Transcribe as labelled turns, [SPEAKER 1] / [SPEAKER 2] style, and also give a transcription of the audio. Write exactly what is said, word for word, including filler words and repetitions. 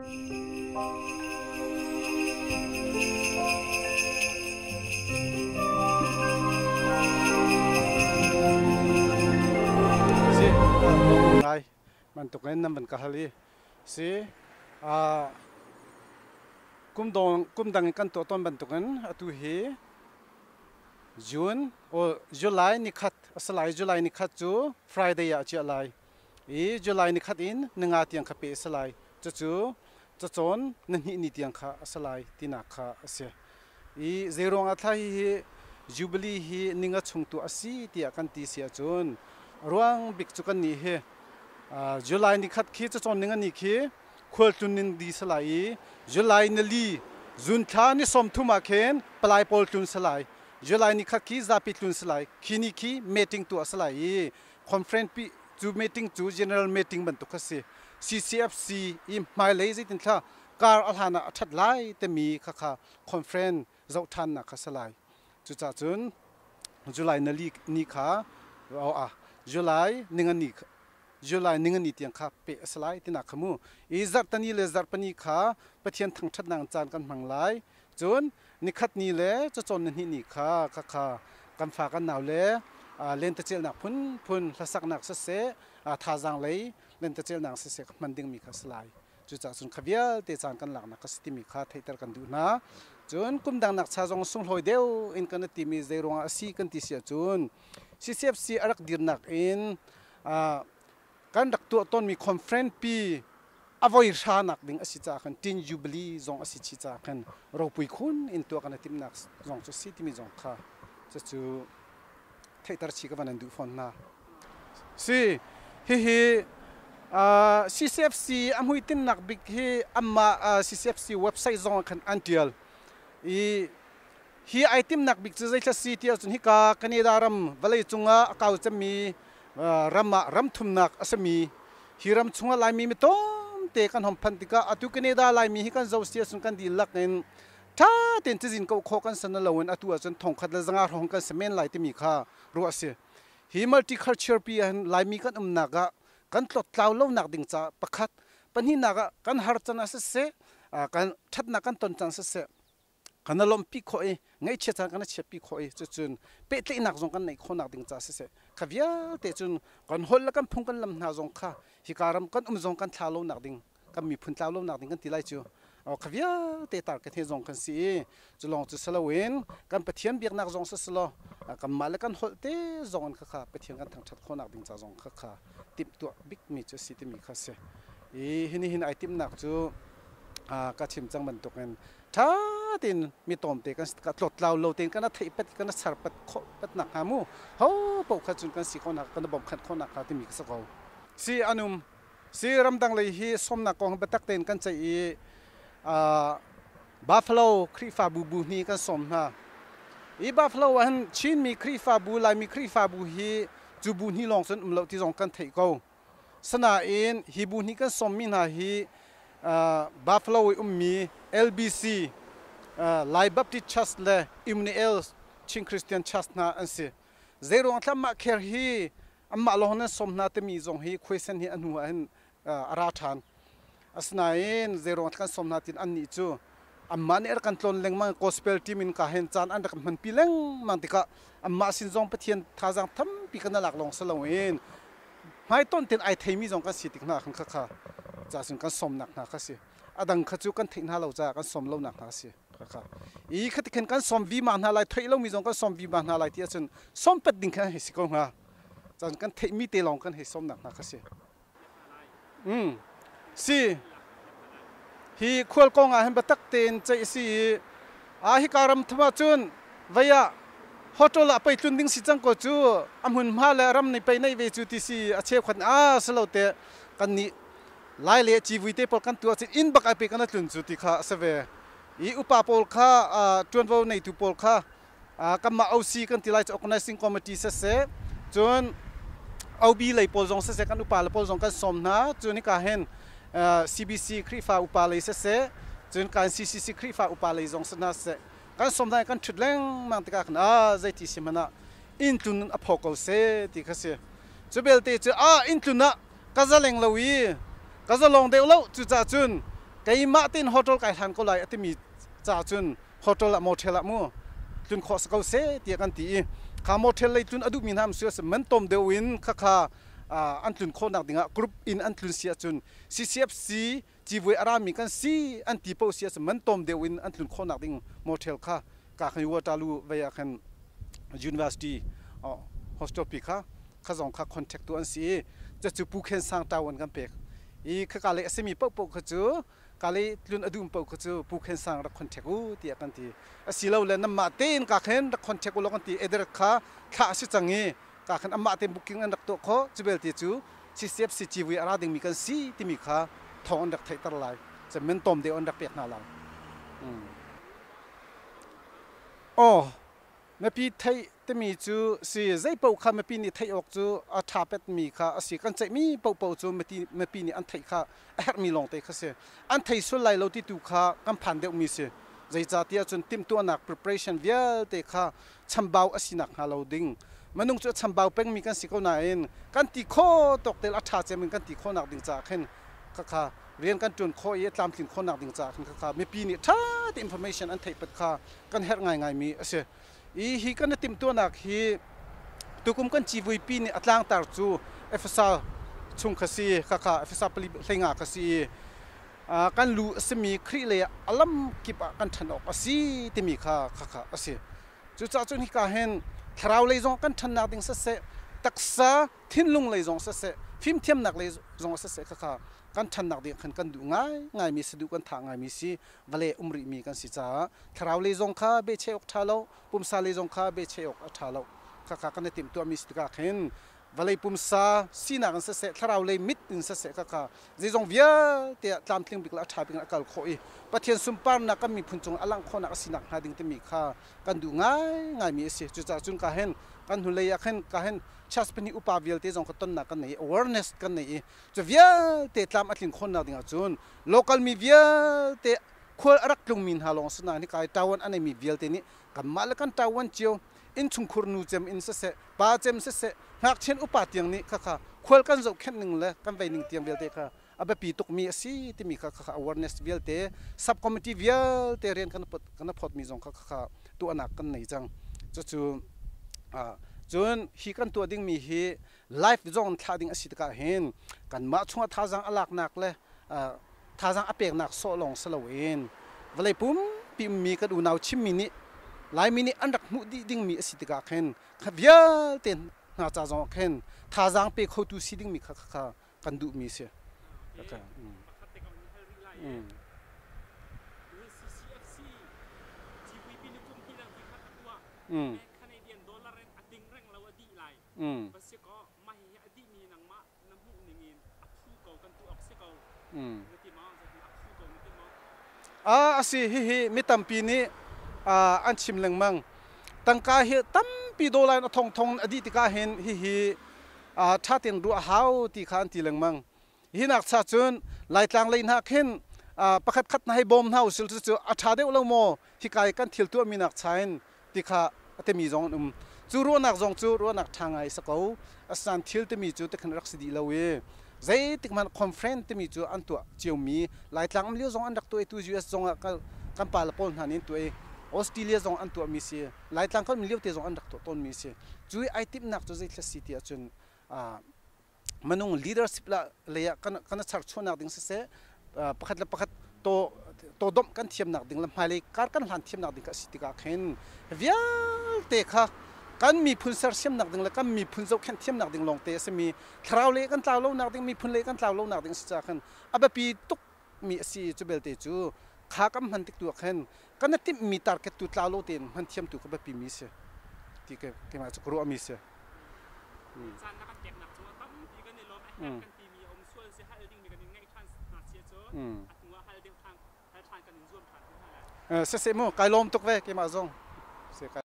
[SPEAKER 1] มันตกเล่นน้ำมันกะฮลีสิอ่ากุมดองกุมดังกันตัวต้นบันตกนั้นตัวเฮจูนโอจุลัยนิคัดสลายจุลัยนิคัดจูฟรายเดย์อาจิลัยอีจุลัยนิคัดอินหนึ่งอาทิตย์ขับไปสลายจะจูจะจนนั่นหินิตยังข้าสลายที่นักข้าเสียอีเซโรงอัฐายฮีจูบลีฮีนิงะชงตัวสีที่อากันตีเสียจูนร่วงบิกจุกันนี่เฮจุลัยนิคัดขี้จะจนนิงะนี่ขี้ควอลตุนินดีสลายจุลัยนลีจุนท่านี่สมทุมาเคนปลายโพลตุนสลายจุลัยนิคัดขี้จะปิดตุนสลายขี้นี่ขี้เมติงตัวสลายคอนเฟรนซ์ปีจูเมติงจูเจเนอเรลเมติงบันตุกเสีย ซี ซี เอฟ ซี อิมหมายเลยสิทินท่าการอัลฮานะชัดไล่แต่มีค่ะค่ะคอนเฟรนซ์เจ้าท่านนะค่ะสลายจุดจ้าจุนจุลัยนลีนี่ค่ะเอาอ่ะจุลัยนิงะนี่จุลัยนิงะนี่เตียงค่ะเปสลายที่นักขมูอีจัดตันนี่เลยจัดปนีค่ะปะเทียนทั้งชัดนางจานกันมังไลจุนนิคัดนี่เลยจะจนนี่นี่ค่ะค่ะค่ะกันฝากกันหนาวเลยเล่นตะเจียนักพุ่นพุ่นละสักนักเสะท่าจังเลยเล่นตะเจียนักเสะมันดึงมีข้าสลายจุดจากสุนขวิลเตจานกันหลังนักสติมีข้าไทยตระกันดูนะจุนกุมดังนักชาจงสุงลอยเดียวอินกันตีมีเจรวงอาศีกันตีเสียจุนซีเซฟซีอารักดิรนักอินการดักตัวต้นมีคอนเฟรนซ์ปีอวัยชานักดึงอาศีจากกันทินยูบลีจงอาศีจากกันเราปุยคุณอินตัวกันติมนักจงจุดสิที่มีจงข้าจะจูไทยตระชีกับวันนั้นดูฟอนนะสิเฮ้เฮ้ซี ซี เอฟ ซี อันหุ่ยตินนักบิกเฮอัมมา ซี ซี เอฟ ซี เว็บไซต์จงกันอันเดียลอีฮีไอติมนักบิกจะใจจะซีที่สุนฮิกาคันยดารัมวลัยจุงะเขาจะมีรัมรัมทุมนักอาสมีฮีรัมจุงะลายมีมิตรเตกันหอมพันติกาอตุคันยดาลายมีฮิกันเจ้าเสียสุนกันดีลักเงินถ้าเต็นที่จินเขาขอกันสนละวันอตัวจนทงขัดละจังอาร์ของกันเสมีนลายที่มีค่ารู้เสียฮีมัลติคัลเจอร์ปีอันลายมีกันอุมนักกันตลอดเล่าเล่านักดิ่งจ้าประคัดปัญหานักกันหาจันทร์เสียกันชัดนักกันต้นจันทร์เสียกันลมปีโคเอไงเชื่อจังกันเชื่อปีโคเอจุดจุนเป็ดเล็กนักจงกันในคนนักดิ่งจ้าเสียขวิลเตจุนกันหอลละกันพุ่งกันลำนาจงข้าฮิการมกันอุ้มจงกันเล่าเล่านักดิ่งกันมีพุ่งเล่าเล่านักดิ่งกันทีไรจูขวิลเตตาร์กันเทจงกันสิจุลองจุดสลาเวนกันปะเทียนเบียกนักจงสสลากันมาแล้วกันหอลเตจงกันข้าปะเทียนกันทั้งชัดคนนักดิ่งจ้าจงข้าติมตัวบิ๊กมีจุดสิที่มีข้าเสียอีหินหินไอติมหนักจูกระชิมจังมันตกเงินถ้าตินมีตอมเตกันกัดหลดเราเราเตนกันนัดไทยเป็ดกันนัดสารเป็ดโคเป็ดหนักหามูเฮาปกขัดจุนกันสีคนหนักกันบ่มขัดคนหนักเขาที่มีสักเอาสีอนุมสีรำดังเลยฮีสมนักกองเป็ดตักเตนกันใจอีบัฟฟาโลครีฟาบูบูนี่กันสมนะอีบัฟฟาโลวันชินมีครีฟาบูลายมีครีฟาบูฮีจูบูนี่ลองสนอุ้มเราที่จงกันไทยเขาสนาเอ็นฮีบูนี่กันสมมีนาฮีบัฟฟาโลอุ้มมี แอล บี ซี ไลบัพติชัสเลอิมเนเอลชิงคริสเตียนชัสนาอันเสียเจรองทำมาเคร์ฮีอัมมาลองนั้นสมนาเตมีจงฮีคุยเส้นฮีอันหัวอันอาราธานอัสนาเอ็นเจรองกันสมนาตินอันนี้จูอัมมาเนี่ยกันตลอดเล็งมังกอสเปลทีมินกาเห็นจานอันดับมันปีเล็งมังติกะอัมมาสินจงปะเทียนท่าจังทำปีกันนักลองสลาวเอ็นไม่ต้นเต็นไอเทมีจงกันสิติกนาขังข้าข้าจะสินกันสมนักนักข้าสิอดังขจูกันทิ้งหาเราจะกันสมเราหนักนักสิข้าข้าอีขัดเข็นกันสมวีมันหาลายถอยเรามีจงกันสมวีมันหาลายที่จนสมเป็ดดิ่งกันเฮสิกงฮะจันกันเทมีเตลองกันเฮสมนักนักข้าสิอืมสิฮีควลกงอาเห็นบัตักเตนใจสิอาฮิการมทว่าจุนวิยาฮอตละไปจุนดิ้งสิจังก็จูอมุนมาเลรำในไปในเวจูที่สิอาเชฟขันอาสโลเตกันนี้ไล่เลี้ยชีวิตเตปอลกันตัวสิอินบักไอไปกันจุนจุดที่ข้าเสวอีอุปาปอลข้าจวนว่าในทุปอลข้ากันมาเอาซีกันที่ไล่จะ organizing committee เสร็จจนเอาบีเลยปอลจงเสร็จกันอุปาลปอลจงกันสมนะจนนี่ก็เห็นซี บี ซี ครีฟ้าอุปาเลยเสร็จจนการ ซี ซี ซี ครีฟ้าอุปาเลยจงสนะเสร็จกันสมได้กันชุดเล่งมันติกันอ่าใจที่สิมันนะอินทุนอพอกเอาเสที่เขาเสียจะเบลตีจะอ่าอินทุนนะก็จะเล่งเลวีก็จะลงเดียวแล้วจุดจ่าจุนไกมาตินโฮเทลไก่ทันก็เลยที่มีจ่าจุนโฮเทลละโมเทลละมัวจุนขอสกัดเสียเตียกันตีข้าโมเทลเลยจุนอดุมีน้ำเสือสมันต้มเดวินข้าข้าอันจุนคนนักดิ่งกรุ๊ปอินอันจุนเสียจุนซีซีเอฟซีจีวีอารามีกันซีอันตีโปเสียสมันต้มเดวินอันจุนคนนักดิ่งโมเทลข้ากาขันวัวตาลูเวียขันยูนิเวอร์ซิตี้อ๋อโฮสเทลปีข้าข้าส่งข้าคอนแทคตัวอันซีจะจูปูเคนสังตาวันกันเป็กอีข้ากาเลยเสมีปุ๊บปุ๊บข้าจูกาเลยลุนอดุมปุ๊บข้าจูปูเคนสังรักคอนแทคกูเตียกันทีสิเราเลยน้ำมาเต้นกาเข็นรักคอนแทคกูลกันทีเอเดอร์ข้าข้าสิจังงี้กาขันน้ำมาเต้นบุกิ้งอันรักตัวเขาจูเบลตีจูซีซีเอฟซีจีวีอาราดิ่งมีกันซีที่มีข้าทองอันรักไทยตลาดจะเหม็นต้มเดียวอันรักเปียกน่ารักโอ้เมื่อปีไทยที่มีจูสิใจเป่าข้าเมื่อปีนี้ไทยออกจูอาชาเป็ดมีข้าสิกันใจมีเป่าเป่าจูเมื่อปีเมื่อปีนี้อันไทยข้าแอบมีลงเตะข้าเสียอันไทยส่วนไหลเราที่ดูข้ากันผ่านเดียวมีเสียใจจ่าเตียจนเตรียมตัวหนัก preparation เวียเตะข้าชัมเบาอสินักฮาเราดิ้งมันนุ่งจูชัมเบาเป็นมีกันสิเขาไหนกันตีโคตกเตะอาชาเจมันกันตีโคหนักดิ้งจ่าขึ้นข้าข้าเรียนกันจนโคเยตามถึงโคหนักดิ้งจ่าขึ้นข้าข้าเมื่อปีนี้ถ้าที่ information อันไทยเป็ดข้ากันเฮ็ดง่ายง่ายมีเสียอีฮีกันติมตัวนักฮีตุกุมกันจีวีปีนี่อัตลางตาร์จูเอฟซาชุงคสีข้าข้าเอฟซาปลีเฮงาคสีกันลูสมีครีเลยอัลลัมกิบกันทันออกสีที่มีข้าข้าข้าสีจุดจ้าจุนฮิกาเห็นทราวเลยจงกันทันนักดิ่งเสษตักษาทิ้นลุงเลยจงเสษฟิล์มเทียมนักเลยจงเสษข้าข้ากันทันนักดิ่งขันกันดูง่ายง่ายมีสะดุกันทางง่ายมีสิวัลเลอุมริมีกันสิจ้าทราวเลยจงข้าเบเชออกทาโลปุ่มซาเลยจงข้าเบเชออกทาโลข้าข้ากันติมตัวมีสติกาเห็นวัลเลปุ่มซาสีนักกันเสษทราวเลยมิดอินเสษข้าข้าเจจงเวียเตะตามทิ้งบิกละชาบิกละกัลโคอีประเทศสุมปาร์นักกันมีพุ่งจงอลังคนนักสินักหาดิ่งที่มีข้ากันดูง่ายง่ายมีสิจุดจ้าจุนข้าเห็นกันหุ่นเลยอยากเห็นข้าเห็นชัสเป็นอุปาวิลเตจงขต้นนักกันไหน awareness กันไหนจะเวียเตะตามอัดลินคนนักดิ่งจุน local มีเวียเตะควรรักลงมินฮาลองสนานี่กายตาวันอันไหนมีเวียเตนี่กันมาแล้วกันตาวันเจียวอินชุงคุรนูเจมอินเสเสปาเจมเสเสหากเช่นอุปาเตียงนี้ข้าข้าควรกันจะแค่หนึ่งเลยกันไปหนึ่งเตียงเวียเตข้าอาเบปีตุกมีสิที่มีข้าข้า awareness เวียเต sub committee เวียเตเรียนกันพอดกันพอดมีจงข้าข้าตัวนักกันไหนจังจะจูอ่าจนฮีกันตัวดิ่งมีฮีไลฟ์จงท่าดิ่งอสิตกาเห็นกันมาช่วงท่าจังอลักนักเลยท่าจังอเปียกนักโซลงสลาวินวันเลยปุ่มปีมีกันดูนาวชิมมินิหลายมินิอันดักมุดดิ่งมีอสิตกาเห็นขับเยอะเต็นน่าจะจงเห็นท่าจังเปียกเขาตูสิดิ่งมีข้าข้ากันดูมีเสียนะครับอืมอืมอืมอืมอ่าสิฮิฮิมิตัมปีนี้อ่าอันชิมเลงมังตั้งกาเฮตั้มปีโดลายนทงทงอดีตกาเห็นฮิฮิอ่าชาตินรู้หาวที่ขันตีเลงมังฮินักชาจุนไล่ต่างเลยนักเห็นอ่าประคับขัดในบอมเฮาสิลจุอาชาเดวลงโมฮิกายกันทิลตัวมีนักชายที่ข้าเตมีจงอุมจูรัวนักจงจูรัวนักทางไอสกาวอาศัยทิลเตมีจูเตขันรักสิดีเลวใจติมันคอนเฟรนต์เตมีจูอันตัวเจียวมีไล่ต่างมันเลี้ยวจงอันดักตัวตัวยูเอสจงกันกันปาลปอนหันินตัวออสเตรเลียจงอันตัวมีเสียไล่ต่างเขามันเลี้ยวเตจงอันดักตัวต้นมีเสียจูไอติมนักจูใจคลาสสิตี้จนอ่ามันนุ่ง leadership ละเลยกันกันชักชวนนักดิ่งเสียประคัดละประคัดโตโตดมกันเทียมนักดิ่งลำไยการกันหันเทียมนักดิ่งกับสิติกาเข็นเวียเตะค่ะกันมีพุนเสร์เทียมนักดิ่งแล้วกันมีพุนเจ้าแค่เทียมนักดิ่งลงเตะสมีคราวเล่กันตาวโลนักดิ่งมีพุนเล่กันตาวโลนักดิ่งสิจ้าขันอาแบบปีตุกมีสิจูเบลเตจูข้ากำหันติดตัวขันกันนั่นที่มีตาร์เก็ตตัวตาวโลเตนหันเทียมตัวกับแบบปีมีเสียที่เก็บเก็บมาจากครัวมีเสียอืมอืมเออเสร็จมั้งไกลลมตกเว้ยเกี่ยมาจง